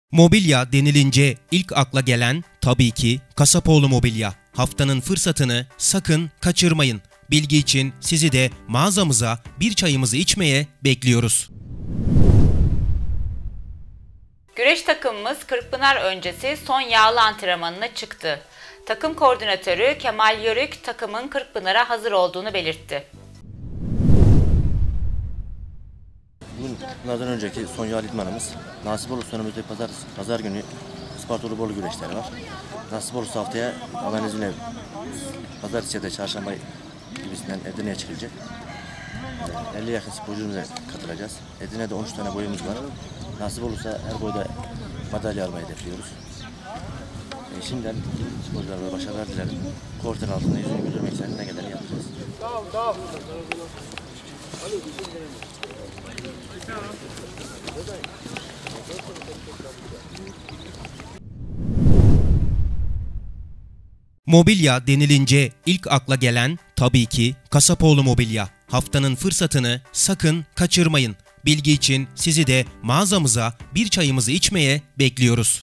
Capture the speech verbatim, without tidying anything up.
Mobilya denilince ilk akla gelen tabii ki Kasapoğlu Mobilya. Haftanın fırsatını sakın kaçırmayın. Bilgi için sizi de mağazamıza bir çayımızı içmeye bekliyoruz. Güreş takımımız Kırkpınar öncesi son yağlı antrenmanına çıktı. Takım koordinatörü Kemal Yörük takımın Kırkpınar'a hazır olduğunu belirtti. Bugün bunlardan önceki son yağlı idmanımız. Nasip olursa önümüzdeki pazar, pazar günü Ispartalı Bolu güreşleri var. Nasip olursa haftaya Allah'ın izniyle pazartesi ya da çarşamba gibisinden Edirne'ye çıkılacak. elliye yakın sporcumuza katılacağız. Edirne'de on üç tane boyumuz var. Nasip olursa her boyda madalya almayı hedefliyoruz. E şimdiden sporculara başarılar dilerim. Korten altında yüzünü güldürmek için ne kadar yapacağız. Tamam, tamam. Mobilya denilince ilk akla gelen tabii ki Kasapoğlu Mobilya. Haftanın fırsatını sakın kaçırmayın. Bilgi için sizi de mağazamıza bir çayımızı içmeye bekliyoruz.